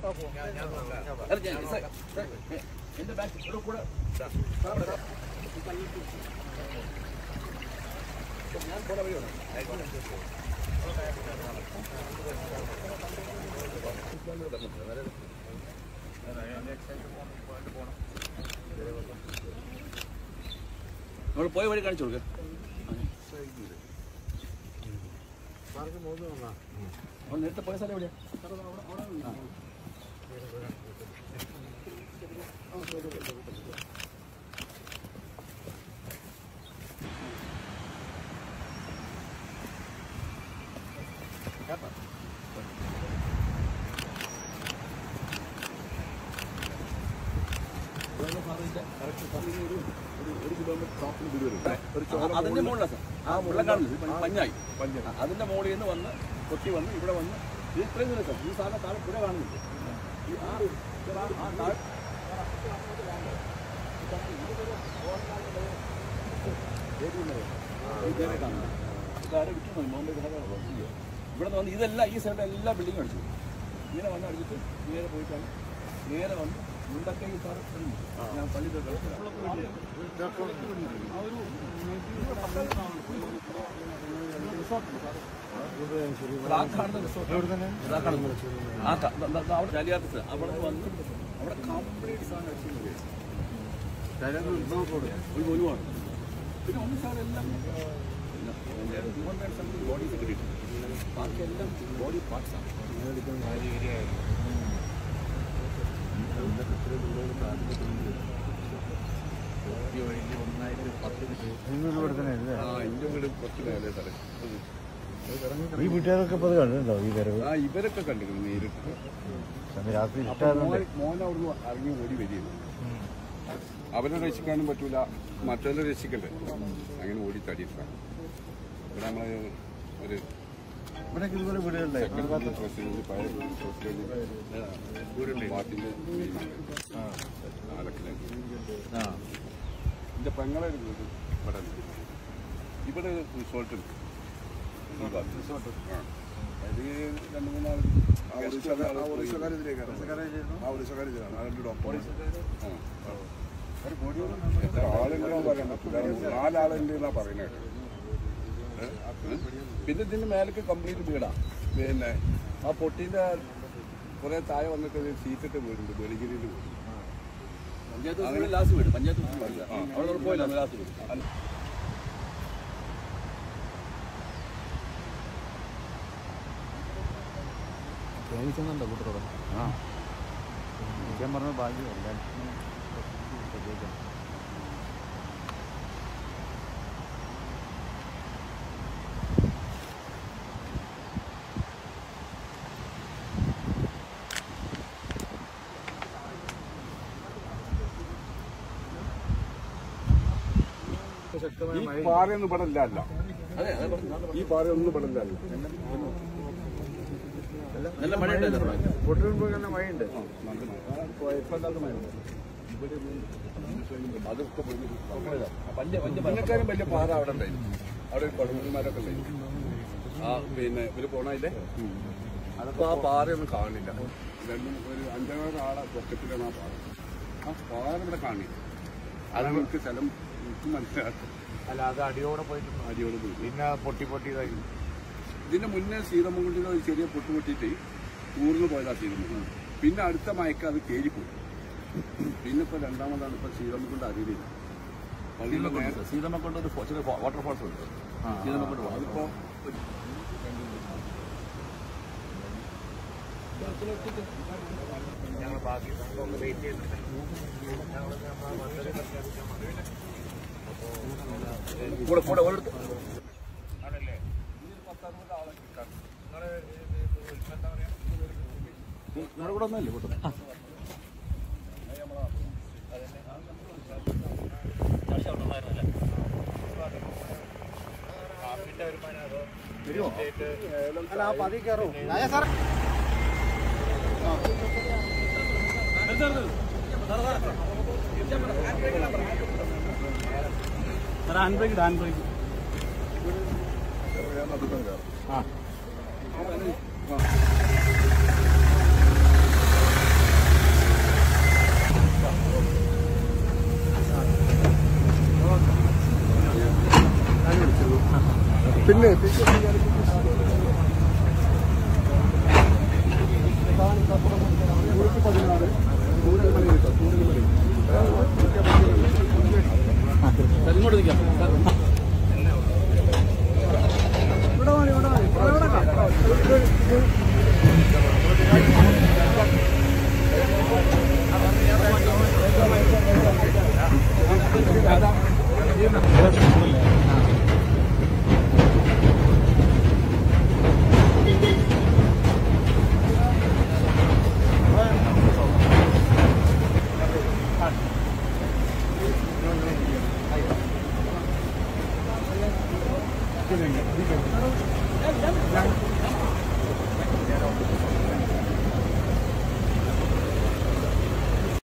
നമ്മൾ പോയ വഴി കാണിച്ചു കൊടുക്കുക. നേരത്തെ പോയ സ്ഥലം എവിടെയാ? അതിന്റെ മുകളിലാണ് സാർ. ആ മുള്ളം കാണുന്നത് പഞ്ഞായി. അതിന്റെ മുകളിൽ നിന്ന് വന്ന് കൊത്തി വന്ന് ഇവിടെ വന്ന് ഇത്രയും ദൂരം സാർ. ഈ സാധനം താഴെ പുഴ കാണുന്നുണ്ട്. ഇവിടെ നിന്ന് വന്ന് ഇതെല്ലാം ഈ സൈഡിൽ എല്ലാ ബിൽഡിങ്ങും അടിച്ചു. ഇങ്ങനെ വന്ന് അടിച്ചിട്ട് നേരെ പോയിട്ടാണ് നേരെ വന്ന് മുണ്ടക്കൈ സാർ ഞാൻ പള്ളി അവിടെ വന്ന് അവിടെ കംപ്ലീറ്റ് സാധനം അടിച്ചു ഒഴിവാണ്. പിന്നെ ഒന്ന് സാർ എല്ലാം ബോഡീസ് കിട്ടിയിട്ടുണ്ട്. ബാക്കിയെല്ലാം ബോഡി പാർട്സാണ്. ഈ വീട്ടുകാരൊക്കെ ഇപ്പൊ കണ്ടിട്ടുണ്ടോ ഈ വരവ്? ഇവരൊക്കെ കണ്ടിരുന്നു നേരിട്ട്. രാത്രി മോൻ അവിടുന്ന് ഇറങ്ങി ഓടി വരികയാണ്. അവരെ രക്ഷിക്കാനും പറ്റൂല, മറ്റവരെ രക്ഷിക്കണ്ടേ, അങ്ങനെ ഓടി തടിയിട്ടാണ്. ഇവിടെ നമ്മള് ഒരു ഇതുപോലെ വീടുകളുണ്ടായിരുന്നു. പാട്ടിന്റെ എന്റെ പെങ്ങളെ ഒരു വീട് ഇവിടെ ഇവിടെ റിസോർട്ട് ഉണ്ട്. അത് 2-3 എത്ര ആളുണ്ടോ പറയാൻ പറ്റില്ല. 4 ആളുണ്ട് എന്നാ പറയുന്നത്. പിന്നെ ഇതിന്റെ മേലേക്ക് കംപ്ലീറ്റ് വീടാ. പിന്നെ ആ പൊട്ടിന്റെ കുറെ താഴെ വന്നിട്ട് സീറ്റിട്ട് വീടുണ്ട്. വെളിഗിരിയിൽ വീട്. പഞ്ചായത്ത് ലാസ്റ്റ് വീട്. പഞ്ചായത്ത് അവിടെ പോയില്ല. ലാസ്റ്റ് വീട് പ്രേമിക്കുന്നുണ്ടോ കൂട്ടത്തോടെ? ഞാൻ പറഞ്ഞ ഭാഗ്യം എല്ലാം ഈ പാറയൊന്നും ഇവിടെ ഇല്ല. ഈ പാറയൊന്നും ഇവിടെ ഇല്ല. നല്ല മഴയുണ്ട്. മഴയുണ്ട്. അതൊക്കെ പഞ്ചക്കാരും വലിയ പാറ അവിടെ ഉണ്ടായിരുന്നു. അവിടെ പടവുമാരൊക്കെ ഉണ്ടായിരുന്നു. ആ പിന്നെ ഇവര് പോണതിന്റെ അതൊക്കെ ആ പാറയൊന്നും കാണില്ല. ഒരു 5-6 ആളെ പൊക്കത്തിലാണ് ആ പാറ. ആ പാറ ഇവിടെ കാണില്ല. അത് നമുക്ക് സ്ഥലം മനസ്സിലാക്കും. അല്ല, അത് അടിയോടെ പോയിട്ടുണ്ട്. അടിയോടെ പോയി പിന്നെ പൊട്ടി ഇതായി. ഇതിന്റെ മുന്നേ സീതമുകുണ്ടിന് ഒരു ചെറിയ പൊട്ടിയിട്ട് ഊർന്നു പോയതാ സീതമുകുണ്ട്. പിന്നെ അടുത്ത മയക്ക് അത് കേരിപ്പോയി. പിന്നെ ഇപ്പൊ രണ്ടാമതാണ് ഇപ്പൊ സീതമുകുണ്ട് അറിയില്ല. സീതമുകുണ്ട് ഒരു ചെറിയ വാട്ടർഫോൾസ് ഉണ്ട്. സീതമുകുണ്ട് അതിപ്പോ ഞങ്ങൾ ബാക്കി വെയിറ്റ് ചെയ്യുന്നുണ്ട്. കൂടെ ആണല്ലേ? 10-60 ആളെ കിട്ടാൻ നിങ്ങളുടെ കൂടെ ഒന്നല്ലേ കൂട്ടം? അല്ല, ആ പതി കയറും. ഹാൻഡ് ബ്രേക്ക് ആ പിന്നെ ഇങ്ങോട്ട് നിൽക്കാം.